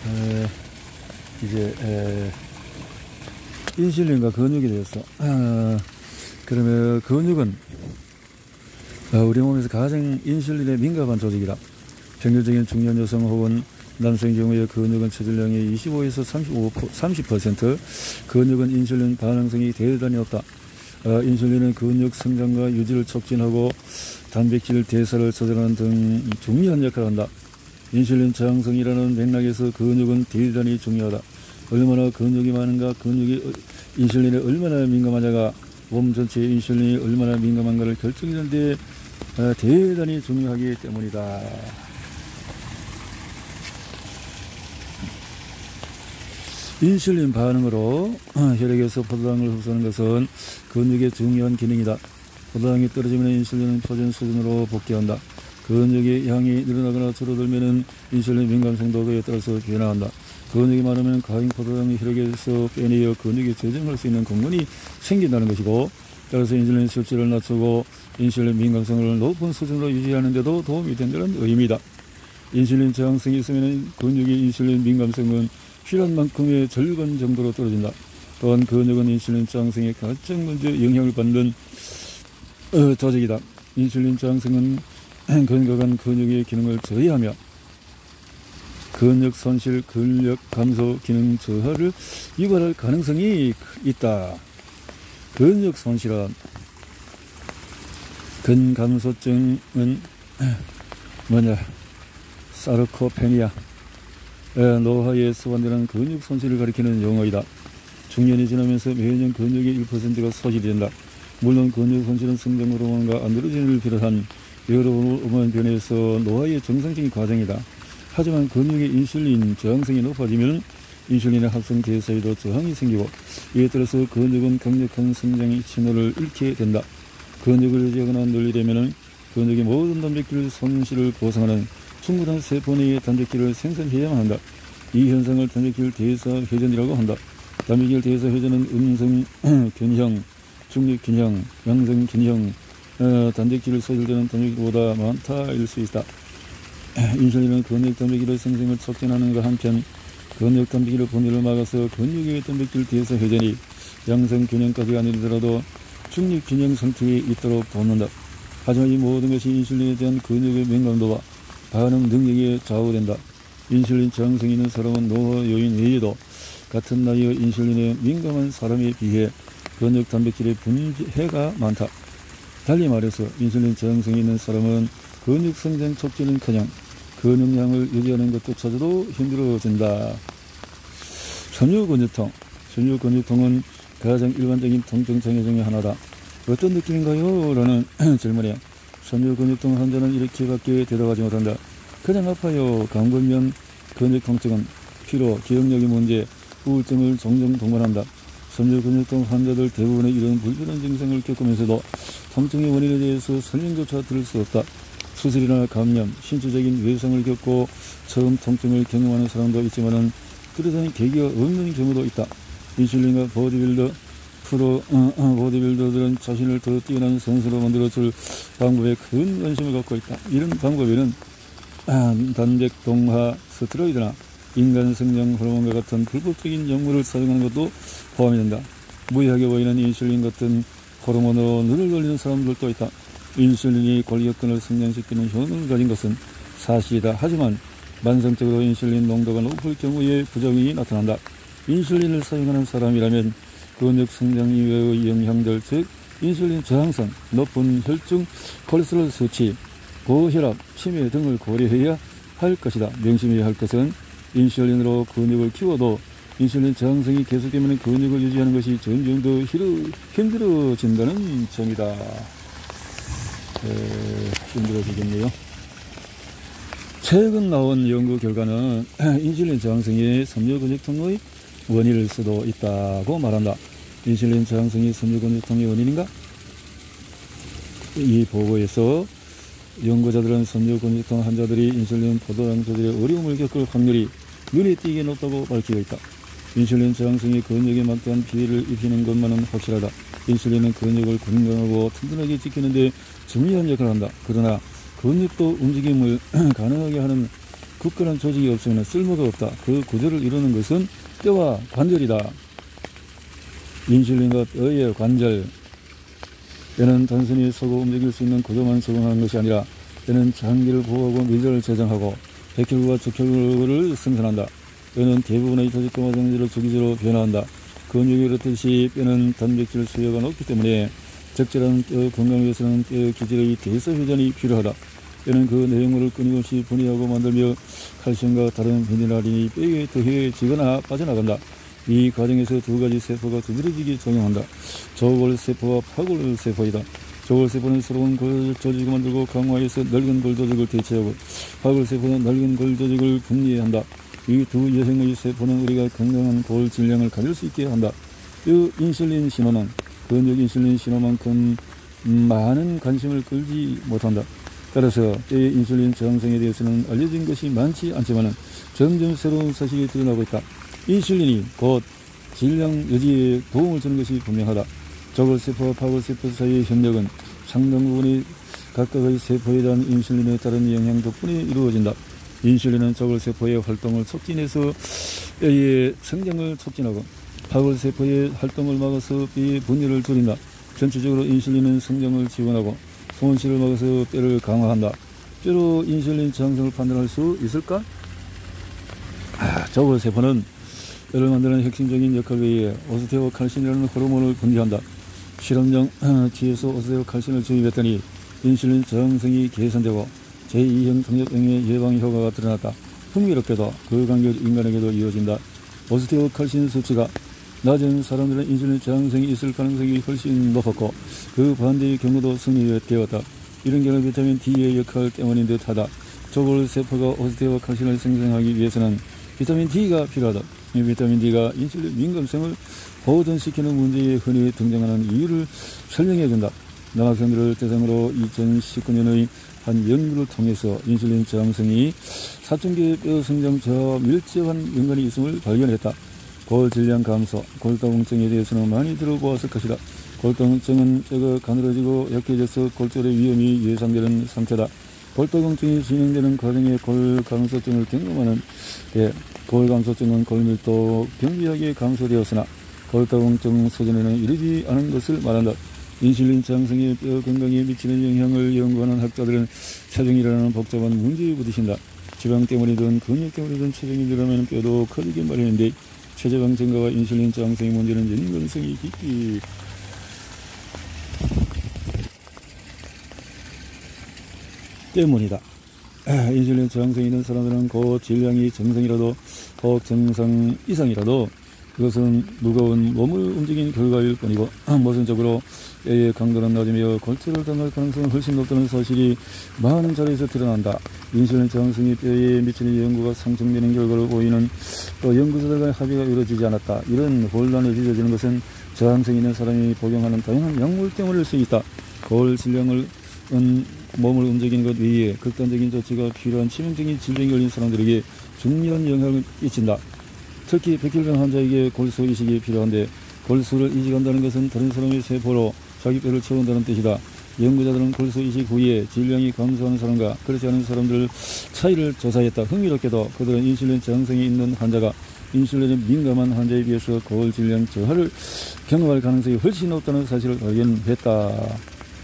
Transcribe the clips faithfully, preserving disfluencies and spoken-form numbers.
에, 이제 에, 인슐린과 근육에 대해서 아, 그러면 근육은 어, 우리 몸에서 가장 인슐린에 민감한 조직이다. 평균적인 중년 여성 혹은 남성의 경우에 근육은 체질량의 이십오에서 삼십오, 삼십 퍼센트, 근육은 인슐린 반응성이 대단히 높다. 어, 인슐린은 근육 성장과 유지를 촉진하고 단백질 대사를 조절하는 등 중요한 역할을 한다. 인슐린 저항성이라는 맥락에서 근육은 대단히 중요하다. 얼마나 근육이 많은가, 근육이 인슐린에 얼마나 민감하냐가 몸 전체의 인슐린이 얼마나 민감한가를 결정하는 데 어, 대단히 중요하기 때문이다. 인슐린 반응으로 혈액에서 포도당을 흡수하는 것은 근육의 중요한 기능이다. 포도당이 떨어지면 인슐린은 표준 수준으로 복귀한다. 근육의 양이 늘어나거나 줄어들면 인슐린 민감 정도에 따라서 변화한다. 근육이 많으면 과잉 포도당이 혈액에서 빼내어 근육에 저장할 수 있는 공간이 생긴다는 것이고, 따라서 인슐린 수치를 낮추고 인슐린 민감성을 높은 수준으로 유지하는 데도 도움이 된다는 의미다. 인슐린 저항성이 있으면 근육의 인슐린 민감성은 필요한 만큼의 절반 정도로 떨어진다. 또한 근육은 인슐린 저항성에 가장 먼저 영향을 받는 어, 조직이다. 인슐린 저항성은 건강한 근육의 기능을 저해하며 근육 손실, 근력 감소 기능 저하를 유발할 가능성이 있다. 근육 손실은 근감소증은 뭐냐, 사르코페니아, 노화에 수반되는 근육 손실을 가리키는 용어이다. 중년이 지나면서 매년 근육의 일 퍼센트가 소실이 된다. 물론 근육 손실은 성장 호르몬과 안드로겐을 비롯한 여러 호르몬 변화에서 노화의 정상적인 과정이다. 하지만 근육의 인슐린 저항성이 높아지면 인슐린의 합성 대사에도 저항이 생기고, 이에 따라서 근육은 강력한 성장의 신호를 잃게 된다. 근육을 유지하거나 늘리려면 근육의 모든 단백질 손실을 보상하는 충분한 세포 내의 단백질을 생산해야만 한다. 이 현상을 단백질 대사 회전이라고 한다. 단백질 대사 회전은 음성 균형, 중립 균형, 양성 균형, 어, 단백질을 소실되는 단백질보다 많다일 수 있다. 인슐린은 근육 단백질의 생성을 촉진하는가 한편, 근육 단백질의 분해를 막아서 근육의 단백질 대사 회전이 양성 균형까지 아니더라도 중립 균형 상태에 있도록 돕는다. 하지만 이 모든 것이 인슐린에 대한 근육의 민감도와 반응 능력에 좌우된다. 인슐린 저항성이 있는 사람은 노화 요인 외에도 같은 나이의 인슐린에 민감한 사람에 비해 근육 단백질의 분해가 많다. 달리 말해서 인슐린 저항성이 있는 사람은 근육 성장 촉진은커녕 근육량을 유지하는 것조차도 힘들어진다. 섬유근육통. 섬유근육통은 가장 일반적인 통증 장애 중의 하나다. 어떤 느낌인가요? 라는 질문에 섬유근육통 환자는 이렇게밖에 대답하지 못한다. 그냥 아파요. 감골면 근육통증은 피로, 기억력의 문제, 우울증을 종종 동반한다. 섬유근육통 환자들 대부분의 이런 불편한 증상을 겪으면서도 통증의 원인에 대해서 설명조차 들을 수 없다. 수술이나 감염, 신체적인 외상을 겪고 처음 통증을 경험하는 사람도 있지만 뚜렷한 계기가 없는 경우도 있다. 인슐린과 보디빌더, 프로 어, 어, 보디빌더들은 자신을 더 뛰어난 선수로 만들어줄 방법에 큰 관심을 갖고 있다. 이런 방법에는 아, 단백동화 스테로이드나 인간 성장 호르몬과 같은 불법적인 약물을 사용하는 것도 포함이 된다. 무의하게 보이는 인슐린 같은 호르몬으로 눈을 돌리는 사람들도 있다. 인슐린이 골격근을 성장시키는 효능을 가진 것은 사실이다. 하지만 만성적으로 인슐린 농도가 높을 경우에 부작용이 나타난다. 인슐린을 사용하는 사람이라면 근육 성장 이외의 영향들, 즉 인슐린 저항성, 높은 혈중 콜레스테롤 수치, 고혈압, 치매 등을 고려해야 할 것이다. 명심해야 할 것은 인슐린으로 근육을 키워도 인슐린 저항성이 계속되면 근육을 유지하는 것이 점점 더 힘들어진다는 점이다. 에, 힘들어지겠네요. 최근 나온 연구 결과는 인슐린 저항성이 섬유근육통의 원인일 수도 있다고 말한다. 인슐린 저항성이 섬유근육통의 원인인가? 이 보고에서 연구자들은 섬유근육통 환자들이 인슐린 포도당 조절에 어려움을 겪을 확률이 눈에 띄게 높다고 밝히고 있다. 인슐린 저항성이 근육에 막대한 피해를 입히는 것만은 확실하다. 인슐린은 근육을 건강하고 튼튼하게 지키는 데 중요한 역할을 한다. 그러나 근육도 움직임을 가능하게 하는 그 굳건한 조직이 없으면 쓸모가 없다. 그 구조를 이루는 것은 뼈와 관절이다. 인슐린과 뼈의 관절. 뼈는 단순히 서고 움직일 수 있는 구조만 적용하는 것이 아니라 뼈는 장기를 보호하고 미들을 저장하고 백혈구와 적혈구를 생산한다. 뼈는 대부분의 조직과 마찬가지로 주기적으로 변화한다. 근육이 그렇듯이 뼈는 단백질 수요가 높기 때문에 적절한 뼈 건강을 위해서는 뼈 기질의 대사 회전이 필요하다. 뼈는 그 내용물을 끊임없이 분해하고 만들며 칼슘과 다른 미네랄이 뼈에 더해지거나 빠져나간다. 이 과정에서 두 가지 세포가 두드러지게 작용한다. 저골세포와 파골세포이다. 저골세포는 새로운 골 조직을 만들고 강화해서 낡은 골 조직을 대체하고, 파골세포는 낡은 골 조직을 분리한다. 이 두 여형의 세포는 우리가 건강한 골 질량을 가질 수 있게 한다. 이 인슐린 신호는 근육 인슐린 신호만큼 많은 관심을 끌지 못한다. 따라서 뼈의 인슐린 저항성에 대해서는 알려진 것이 많지 않지만 점점 새로운 사실이 드러나고 있다. 인슐린이 곧 질량 유지에 도움을 주는 것이 분명하다. 저골세포와 파골세포 사이의 협력은 상당 부분이 각각의 세포에 대한 인슐린에 따른 영향 덕분에 이루어진다. 인슐린은 저골세포의 활동을 촉진해서 뼈의 성장을 촉진하고 파골세포의 활동을 막아서 뼈의 분열을 줄인다. 전체적으로 인슐린은 성장을 지원하고 손실을 막아서 뼈를 강화한다. 뼈로 인슐린 저항성을 판단할 수 있을까? 아, 저골세포는 뼈를 만드는 핵심적인 역할 외에 오스테오칼신이라는 호르몬을 분비한다. 실험장 뒤에서 오스테오칼신을 주입했더니 인슐린 저항성이 개선되고 제이형 당뇨병의 예방 효과가 드러났다. 흥미롭게도 그 관계가 인간에게도 이어진다. 오스테오칼신 수치가 낮은 사람들은 인슐린 저항성이 있을 가능성이 훨씬 높았고 그 반대의 경우도 승리되었다. 이런 경우 비타민 D의 역할 때문인 듯하다. 저골세포가 오스테오칼신을 생성하기 위해서는 비타민 D가 필요하다. 이 비타민 D가 인슐린 민감성을 보존시키는 문제에 흔히 등장하는 이유를 설명해준다. 남학생들을 대상으로 이천십구 년의 한 연구를 통해서 인슐린 저항성이 사춘기 뼈 성장 저하와 밀접한 연관이 있음을 발견했다. 골 질량 감소, 골다공증에 대해서는 많이 들어보았을 것이다. 골다공증은 뼈가 가늘어지고 약해져서 골절의 위험이 예상되는 상태다. 골다공증이 진행되는 과정에 골감소증을 경험하는 때 골감소증은 골밀도 경비하게 감소되었으나 골다공증 수준에는 이르지 않은 것을 말한다. 인슐린 저항성이 뼈 건강에 미치는 영향을 연구하는 학자들은 체중이라는 복잡한 문제에 부딪힌다. 지방 때문이든 근육 때문이든 체중이 늘어나면 뼈도 커지기 마련인데 체지방 증가와 인슐린 저항성의 문제는 연관성이 깊기 때문이다. 인슐린 저항성이 있는 사람들은 그 질량이 정상이라도 혹 정상 이상이라도 그것은 무거운 몸을 움직인 결과일 뿐이고 모순적으로 뼈의 강도는 낮으며 골절을 당할 가능성은 훨씬 높다는 사실이 많은 자료에서 드러난다. 인슐린 저항성이 뼈에 미치는 연구가 상정되는 결과를 보이는 또 연구자들 간의 합의가 이루어지지 않았다. 이런 혼란이 빚어지는 것은 저항성이 있는 사람이 복용하는 다양한 약물 때문일 수 있다. 골 질량을 은 몸을 움직이는 것 외에 극단적인 조치가 필요한 치명적인 질병이 걸린 사람들에게 중요한 영향을 끼친다. 특히 백혈병 환자에게 골수 이식이 필요한데 골수를 이식한다는 것은 다른 사람의 세포로 자기 뼈를 채운다는 뜻이다. 연구자들은 골수 이식 후에 질량이 감소하는 사람과 그렇지 않은 사람들 차이를 조사했다. 흥미롭게도 그들은 인슐린 저항성이 있는 환자가 인슐린에 민감한 환자에 비해서 골 질량 저하를 경험할 가능성이 훨씬 높다는 사실을 발견했다.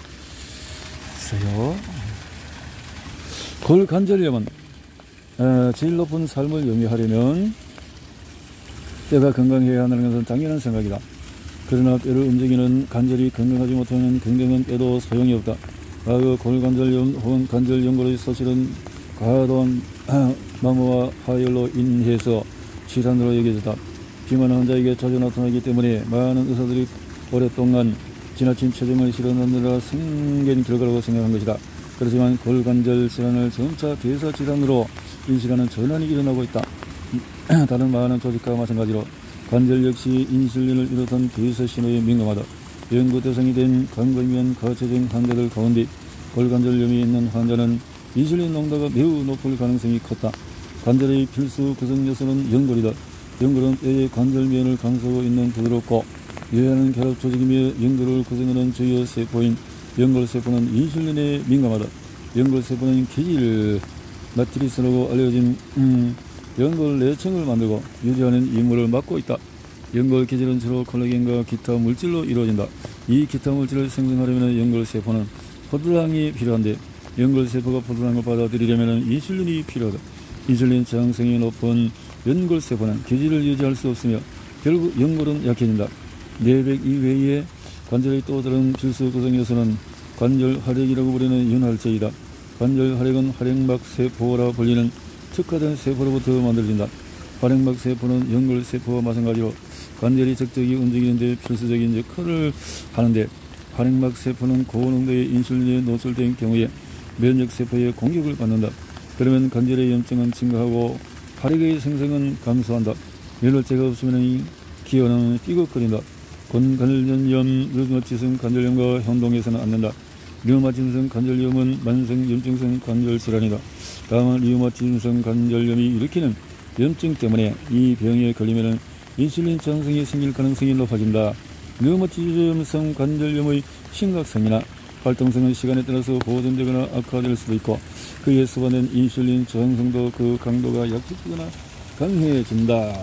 골 관절염은 어, 제일 높은 삶을 영위하려면 뼈가 건강해야 한다는 것은 당연한 생각이다. 그러나 뼈를 움직이는 관절이 건강하지 못하면 건강한 뼈도 소용이 없다. 과거 골관절염 혹은 관절 연골의 소실은 과도한 마모와 하열로 인해서 질환으로 여겨졌다. 비만 환자에게 자주 나타나기 때문에 많은 의사들이 오랫동안 지나친 체중을 실어넣느라 생긴 결과라고 생각한 것이다. 그렇지만 골관절 질환을 점차 대사 질환으로 인식하는 전환이 일어나고 있다. 다른 많은 조직과 마찬가지로 관절 역시 인슐린을 비롯한 대사 신호에 민감하다. 연구 대상이 된 광범위한 과체중 환자들 가운데 골관절염이 있는 환자는 인슐린 농도가 매우 높을 가능성이 컸다. 관절의 필수 구성 요소는 연골이다. 연골은 뼈의 관절면을 감싸고 있는 부드럽고 유연한 결합 조직이며 연골을 구성하는 주요 세포인 연골세포는 인슐린에 민감하다. 연골세포는 기질 마트리스라고 알려진 음, 연골 내층을 만들고 유지하는 임무를 맡고 있다. 연골 기질은 주로 콜라겐과 기타 물질로 이루어진다. 이 기타 물질을 생성하려면 연골세포는 포도당이 필요한데 연골세포가 포도당을 받아들이려면 인슐린이 필요하다. 인슐린 저항성이 높은 연골세포는 기질을 유지할 수 없으며 결국 연골은 약해진다. 뇌백 이외에 관절의 또 다른 필수 구성 요소는 관절 활액이라고 부르는 윤활제이다. 관절 활액은 활액막 세포라 불리는 특화된 세포로부터 만들어진다. 활액막 세포는 연골 세포와 마찬가지로 관절이 적적이 움직이는 데 필수적인 역할을 하는데 활액막 세포는 고농도의 인슐린에 노출된 경우에 면역 세포의 공격을 받는다. 그러면 관절의 염증은 증가하고 활액의 생성은 감소한다. 면역제가 없으면 기어는 삐걱거린다. 권관절염, 류마티성 관절염과 혼동해서는 안 된다. 류마티성 관절염은 만성 염증성 관절 질환이다. 다만 류마티성 관절염이 일으키는 염증 때문에 이 병에 걸리면 인슐린 저항성이 생길 가능성이 높아진다. 류마티즘성 관절염의 심각성이나 활동성은 시간에 따라서 보존되거나 악화될 수도 있고 그에 수반된 인슐린 저항성도 그 강도가 약해지거나 강해진다.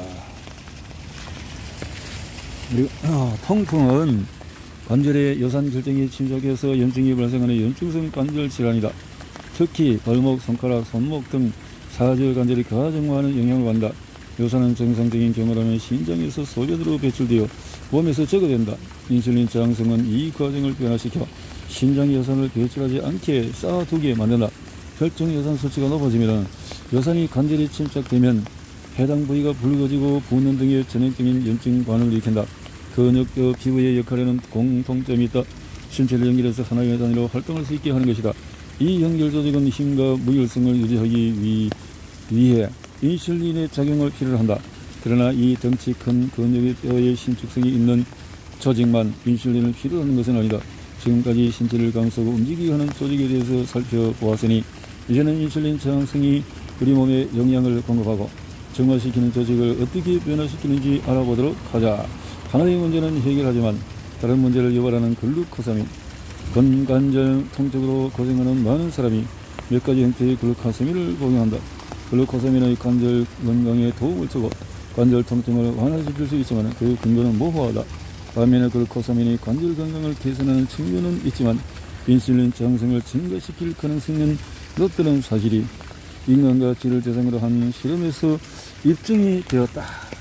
그리고 어, 통풍은 관절의 요산 결정이 침착해서 염증이 발생하는 염증성 관절 질환이다. 특히 발목, 손가락, 손목 등 사절 관절이 가정화하는 영향을 받는다. 요산은 정상적인 경우라면 심장에서 소변으로 배출되어 몸에서 제거된다. 인슐린 저항성은 이 과정을 변화시켜 심장 요산을 배출하지 않게 쌓아두게 만든다. 혈중 요산 수치가 높아지면 요산이 관절에 침착되면 해당 부위가 붉어지고 붓는 등의 전형적인 염증관을 일으킨다. 근육뼈 피부의 역할에는 공통점이 있다. 신체를 연결해서 하나의 단위로 활동할 수 있게 하는 것이다. 이 연결 조직은 힘과 무혈성을 유지하기 위, 위해 인슐린의 작용을 필요로 한다. 그러나 이 덩치 큰 근육의 뼈의 신축성이 있는 조직만 인슐린을 필요로 하는 것은 아니다. 지금까지 신체를 감싸고 움직이게 하는 조직에 대해서 살펴보았으니 이제는 인슐린 저항성이 우리 몸에 영향을 공급하고 정화시키는 조직을 어떻게 변화시키는지 알아보도록 하자. 하나의 문제는 해결하지만 다른 문제를 유발하는 글루코사민. 건관절 통증으로 고생하는 많은 사람이 몇 가지 형태의 글루코사민을 복용한다. 글루코사민의 관절 건강에 도움을 주고 관절 통증을 완화시킬 수 있지만 그 근거는 모호하다. 반면에 글루코사민이 관절 건강을 개선하는 측면은 있지만 인슐린 저항성을 증가시킬 가능성은 높다는 사실이 인간과 쥐를 대상으로 한 실험에서 입증이 되었다.